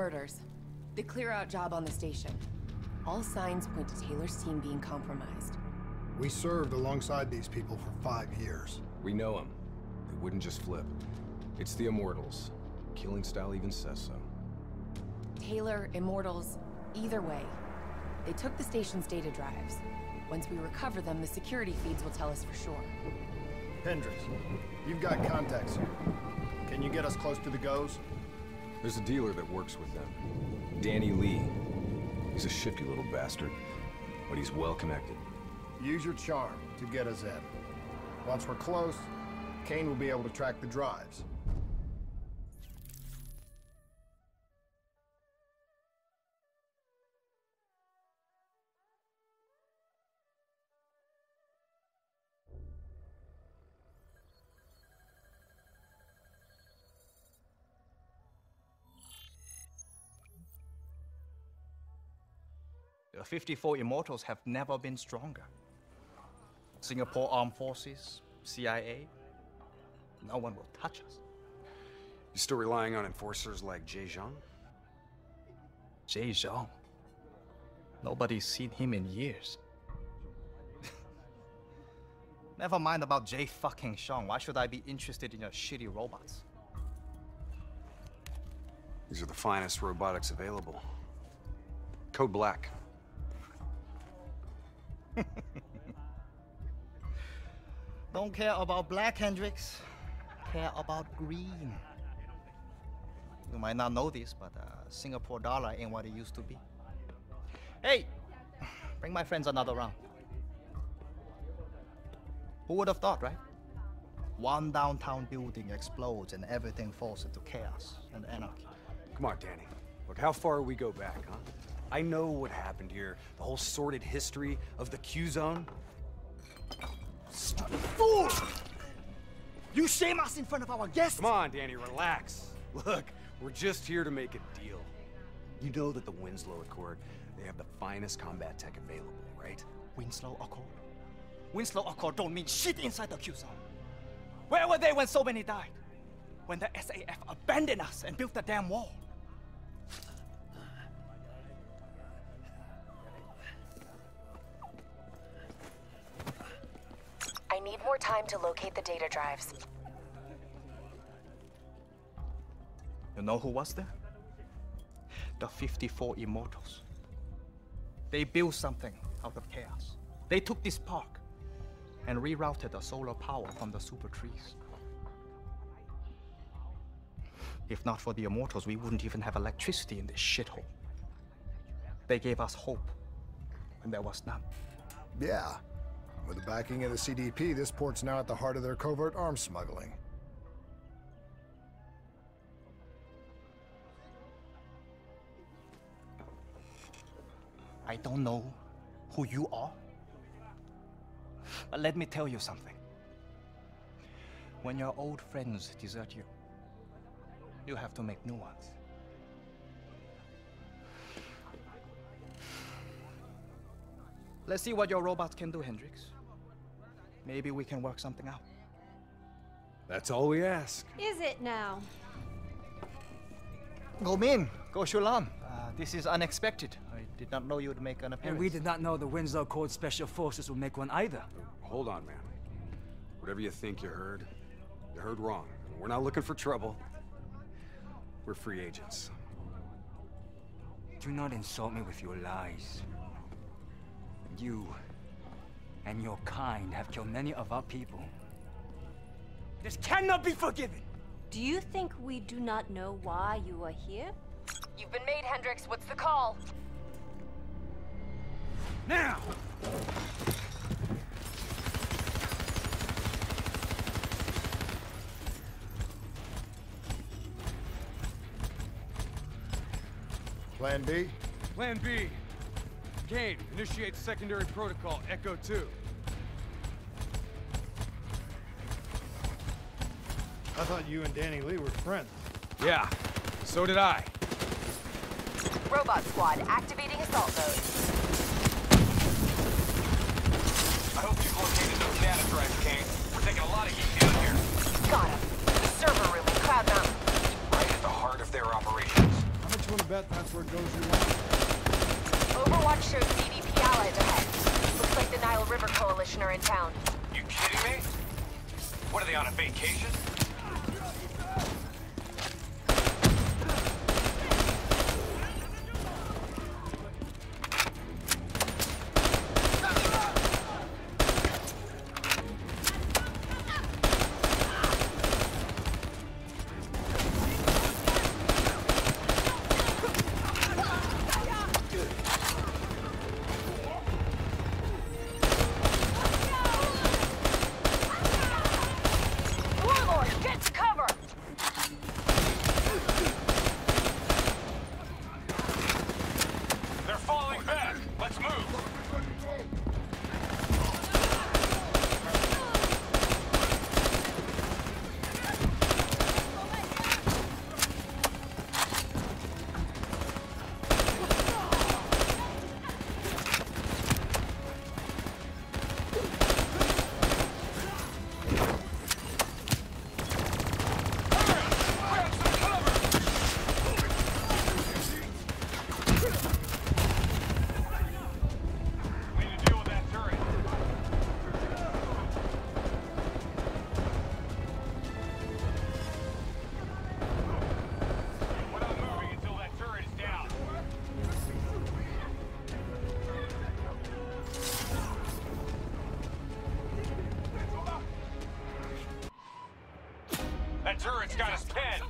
murders. The clear-out job on the station. All signs point to Taylor's team being compromised. We served alongside these people for 5 years. We know them. They wouldn't just flip. It's the Immortals. Killing style even says so. Taylor, Immortals, either way. They took the station's data drives. Once we recover them, the security feeds will tell us for sure. Hendricks, you've got contacts here. Can you get us close to the Goes? There's a dealer that works with them. Danny Lee. He's a shifty little bastard, but he's well connected. Use your charm to get us in. Once we're close, Kane will be able to track the drives. The 54 Immortals have never been stronger. Singapore Armed Forces, CIA, no one will touch us. You still relying on enforcers like Jay Zhang? Jay Zhang? Nobody's seen him in years. Never mind about Jay fucking Zhang. Why should I be interested in your shitty robots? These are the finest robotics available. Code Black. Don't care about black, Hendricks. Care about green. You might not know this, but Singapore dollar ain't what it used to be. Hey, bring my friends another round. Who would have thought, right? One downtown building explodes and everything falls into chaos and anarchy. Come on, Danny. Look, how far we go back, huh? I know what happened here. The whole sordid history of the Q-Zone. Stupid fool! You shame us in front of our guests! Come on, Danny, relax. Look, we're just here to make a deal. You know that the Winslow Accord, they have the finest combat tech available, right? Winslow Accord? Winslow Accord don't mean shit inside the Q-Zone. Where were they when so many died? When the SAF abandoned us and built the damn wall? I need more time to locate the data drives. You know who was there? The 54 Immortals. They built something out of chaos. They took this park and rerouted the solar power from the super trees. If not for the Immortals, we wouldn't even have electricity in this shithole. They gave us hope when there was none. Yeah. With the backing of the CDP, this port's now at the heart of their covert arms smuggling. I don't know who you are, but let me tell you something. When your old friends desert you, you have to make new ones. Let's see what your robots can do, Hendricks. Maybe we can work something out. That's all we ask. Is it now? Go Min, go Shulan. This is unexpected. I did not know you would make an appearance. And we did not know the Winslow Accord Special Forces would make one either. Hold on, man. Whatever you think you heard wrong. We're not looking for trouble. We're free agents. Do not insult me with your lies. You and your kind have killed many of our people. This cannot be forgiven! Do you think we do not know why you are here? You've been made, Hendricks. What's the call? Now! Plan B? Plan B. Kane, initiate secondary protocol, Echo 2. I thought you and Danny Lee were friends. Yeah, so did I. Robot squad, activating assault mode. I hope you've located those data drives, Kane. We're taking a lot of heat down here. Got him. Server room in Cloud Mountain. Right at the heart of their operations. How much you want to bet that's where it goes you want. Overwatch shows CDP allies ahead. Looks like the Nile River Coalition are in town. You kidding me? What are they on a vacation? That turret's got us pinned.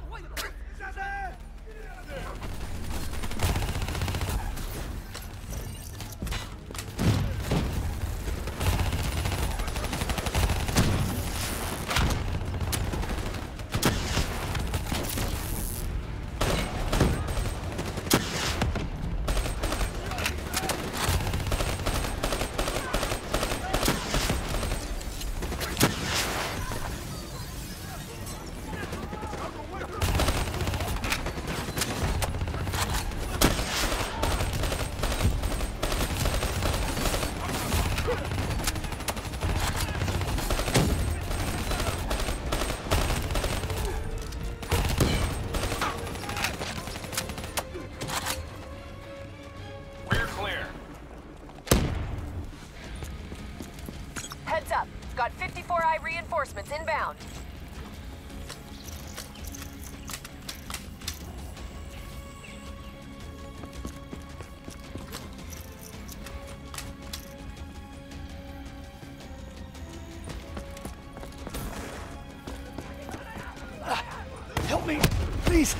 Heads up. Got 54I reinforcements inbound. Help me, please.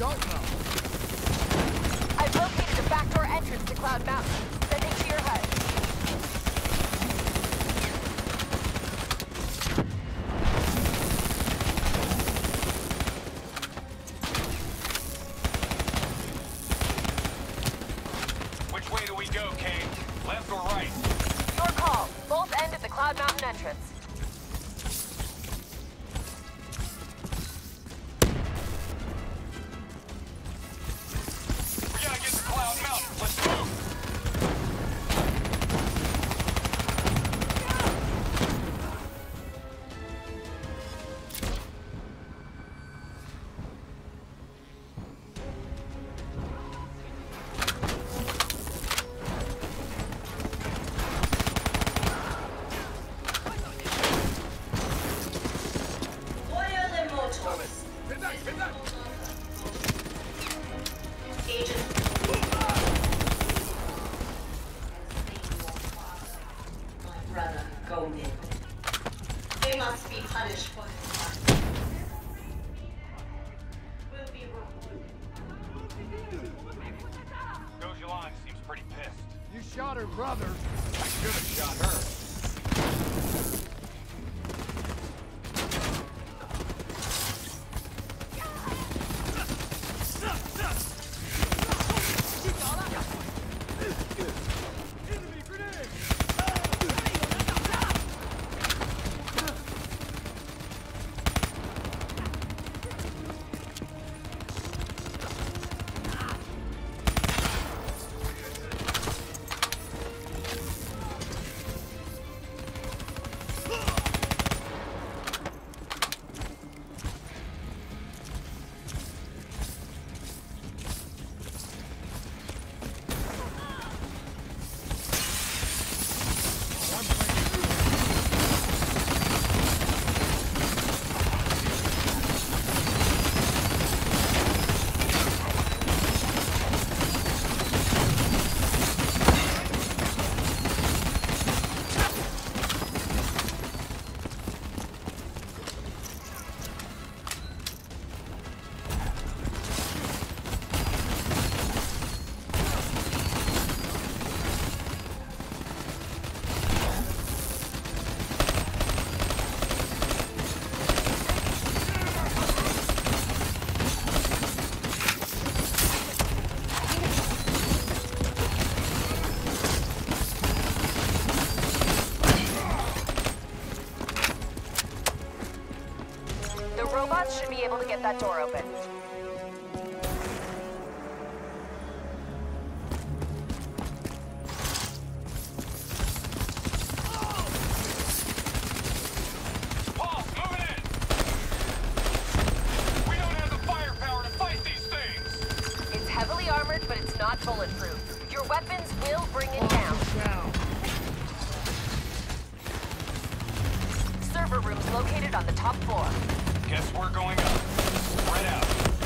don't know. I've located a backdoor entrance to Cloud Mountain. Sending to your HUD. Which way do we go, Kane? Left or right? Your call. Both end at the Cloud Mountain entrance. We gotta get to Cloud Mountain. Let's move! They must be punished for this crime. Will be rewarded. Gojulan seems pretty pissed. You shot her brother. I should have shot her. Robots should be able to get that door open. Paul, moving in! We don't have the firepower to fight these things! It's heavily armored, but it's not bulletproof. Your weapons will bring it down. Server rooms located on the top floor. Guess we're going up. Spread out.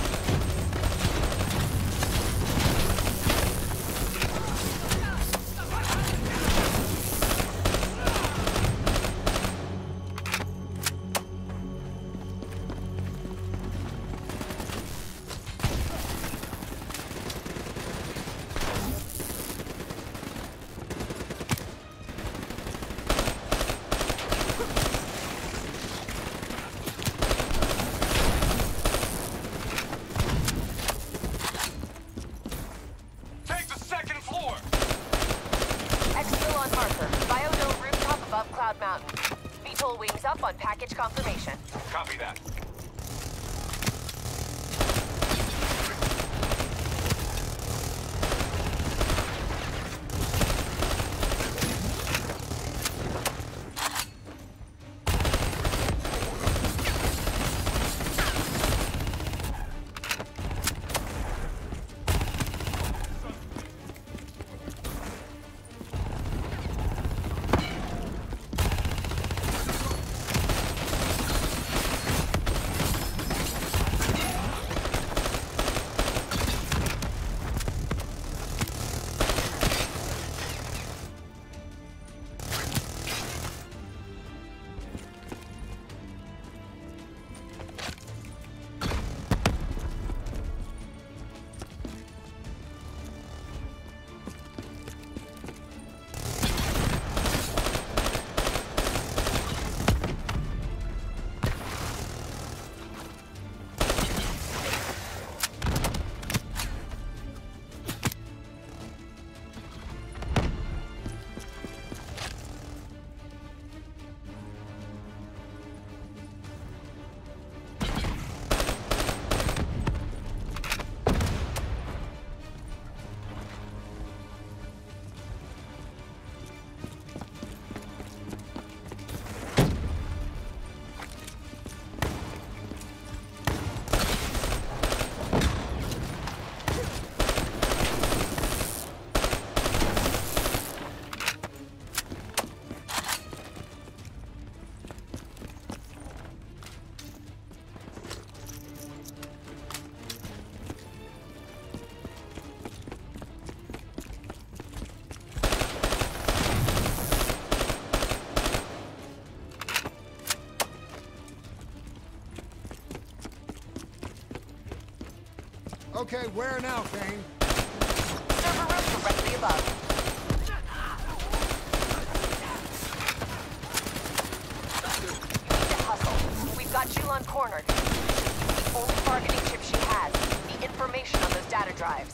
Mountain. VTOL wings up on package confirmation. Copy that. Okay, where now, Kane? Server room directly above. You need to hustle. We've got Julon cornered. The only bargaining chip she has, the information on those data drives.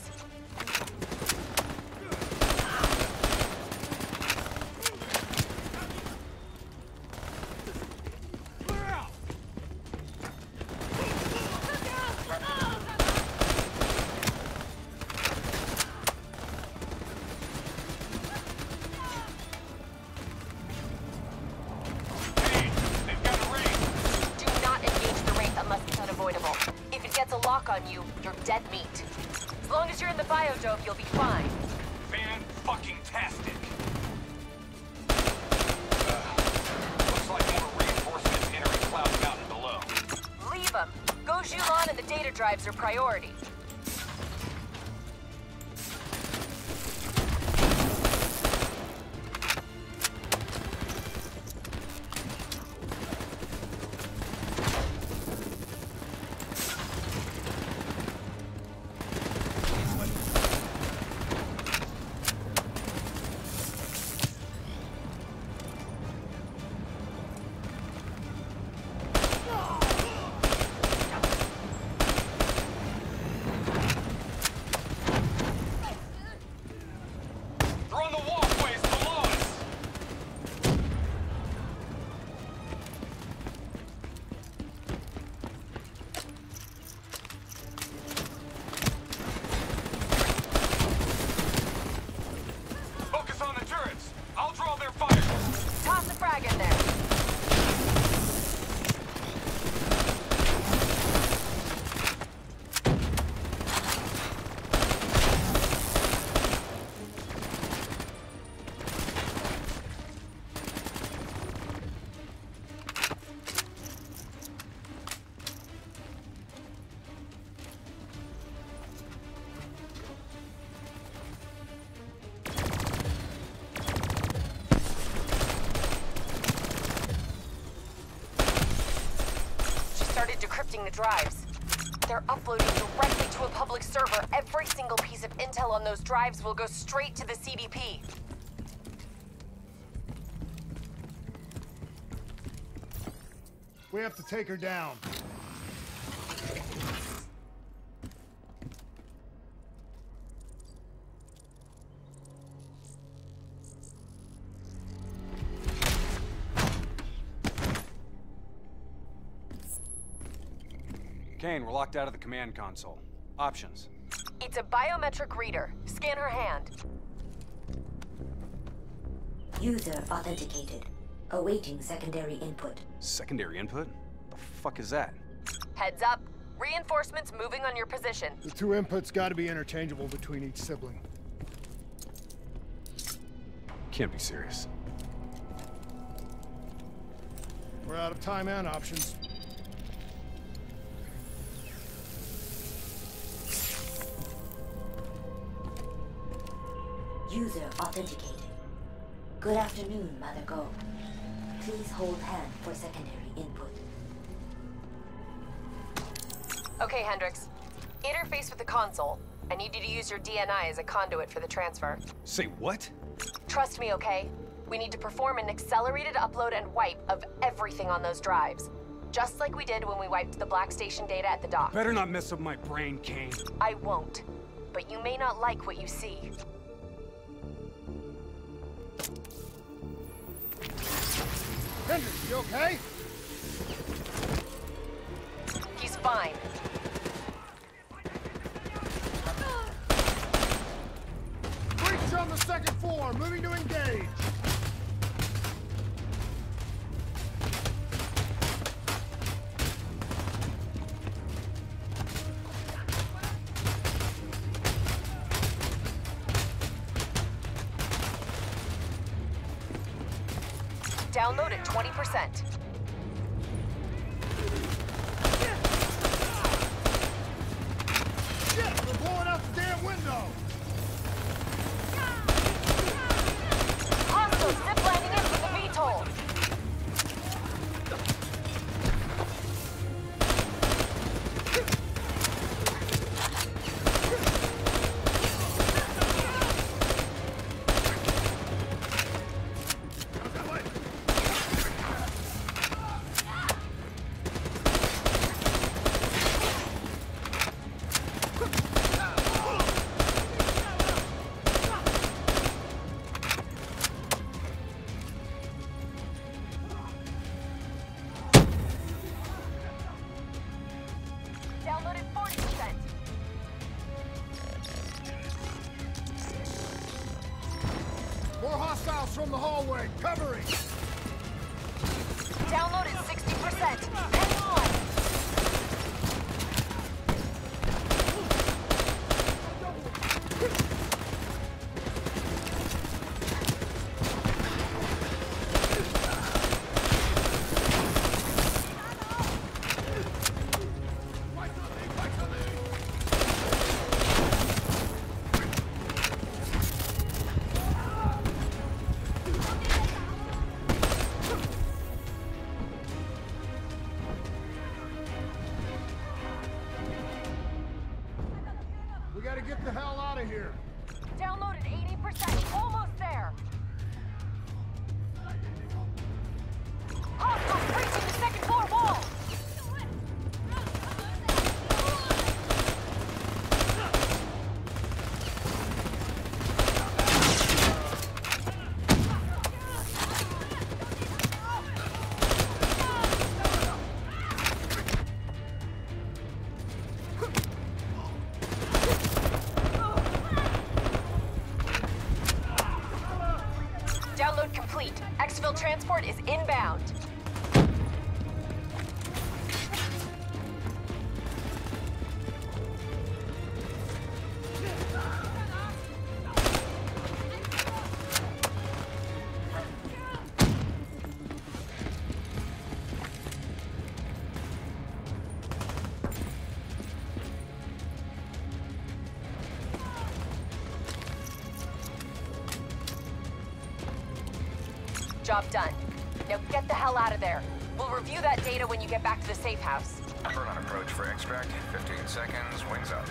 You'll be fine. Fan-fucking-tastic. Looks like more reinforcements entering Cloud Mountain below. Leave them. Go Julon and the data drives are priority. Decrypting the drives. They're uploading directly to a public server. Every single piece of intel on those drives will go straight to the CDP. We have to take her down. Kane, we're locked out of the command console. Options. It's a biometric reader. Scan her hand. User authenticated. Awaiting secondary input. Secondary input? The fuck is that? Heads up. Reinforcements moving on your position. The two inputs gotta be interchangeable between each sibling. Can't be serious. We're out of time and options. User authenticated. Good afternoon, Mother Go. Please hold hand for secondary input. Okay, Hendricks. Interface with the console. I need you to use your DNI as a conduit for the transfer. Say what? Trust me, okay? We need to perform an accelerated upload and wipe of everything on those drives. Just like we did when we wiped the Black Station data at the dock. Better not mess up my brain, Kane. I won't. But you may not like what you see. Hendricks, you okay? He's fine. Breach on the second floor, moving to engage. Download at 20%. Shit, we're blowing out the damn window! Hostiles zip lining in with the VTOL. Downloaded 40%. More hostiles from the hallway. Covering. Downloaded 60%. Hang on. We gotta get the hell out of here. Downloaded 80%. Almost there. Hostiles breaching the second floor wall. Download complete. Exfil transport is inbound. Job done. Now get the hell out of there. We'll review that data when you get back to the safe house. Burn on approach for extract. 15 seconds. Wings up.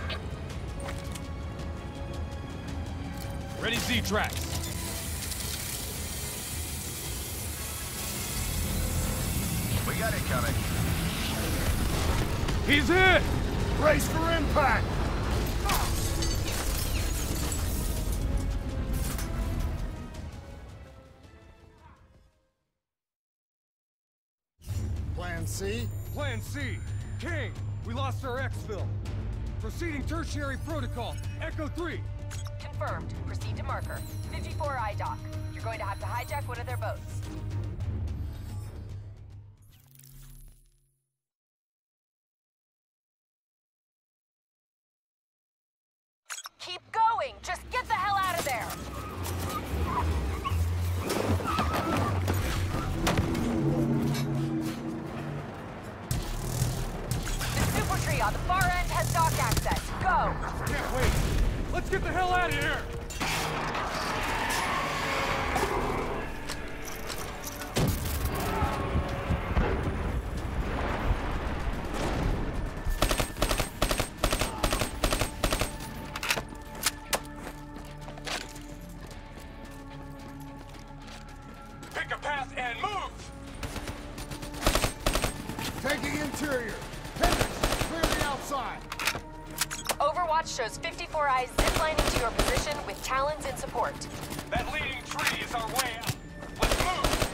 Ready Z-tracks. We got it coming. He's hit! Brace for impact. Plan C? Plan C. King, we lost our exfil. Proceeding tertiary protocol. Echo 3. Confirmed. Proceed to marker. 54I dock. You're going to have to hijack one of their boats. Keep going! Just get the hell out of there! The super tree on the far end has dock access. Go! Can't wait. Let's get the hell out of here! Pick a path and move! Taking interior. Hendricks, clear the outside. Overwatch shows 54 eyes ziplining to your position with Talons in support. That leading tree is our way out. Let's move!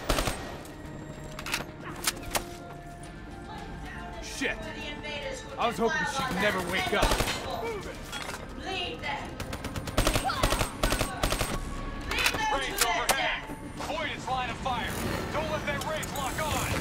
Shit. I was hoping she'd never wake up. Leave them. Rays overhead. Void its line of fire. Don't let that rays lock on.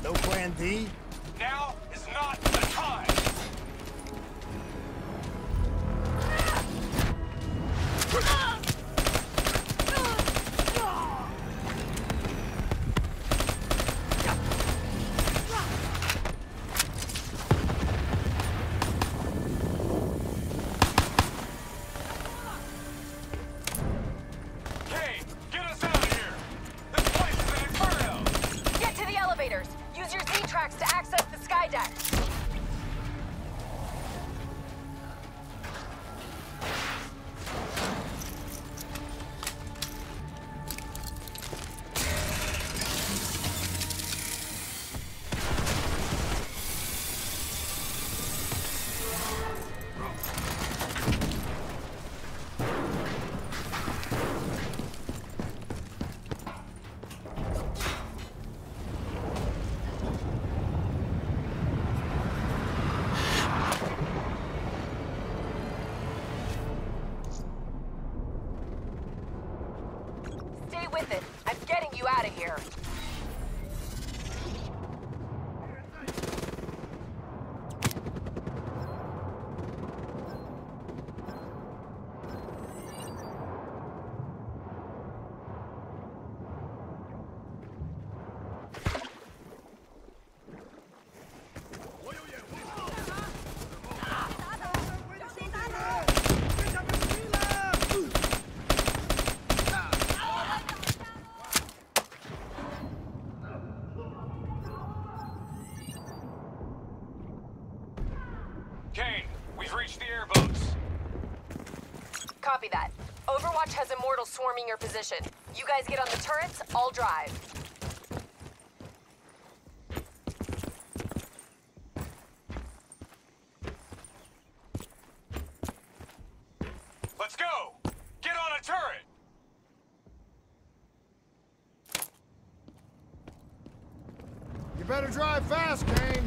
No plan D? Now is not the time! Kane, get us out of here! This place is an inferno! Get to the elevators! Use your Z-tracks to access the sky deck! Stay with it. I'm getting you out of here. Kane, we've reached the airboats. Copy that. Overwatch has Immortals swarming your position. You guys get on the turrets, I'll drive. Let's go! Get on a turret! You better drive fast, Kane.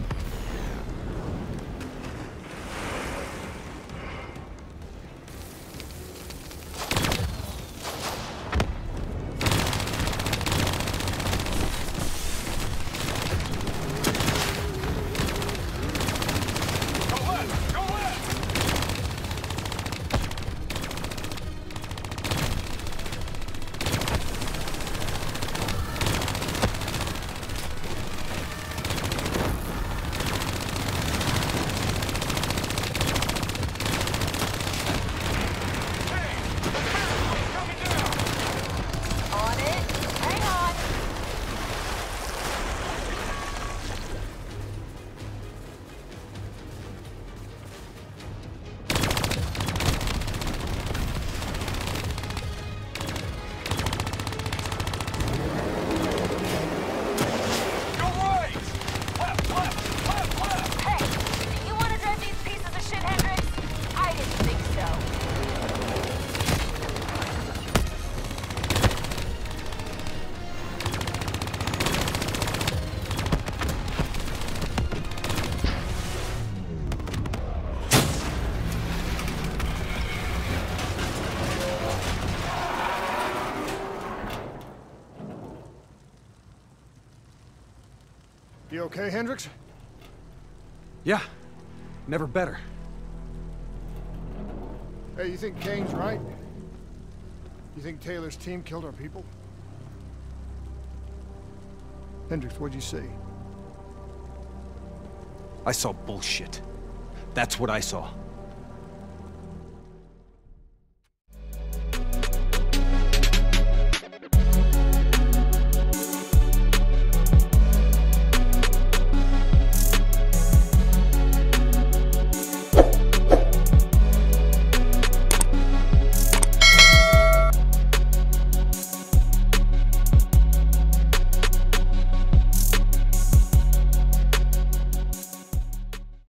Go left! Go left! On it. Hang on. Go right! Left, left, left, left! Hey, do you want to drive these pieces of shit, Hendrix? I didn't think so. You okay, Hendrix? Yeah, never better. Hey, you think Kane's right? You think Taylor's team killed our people? Hendrix, what'd you see? I saw bullshit. That's what I saw.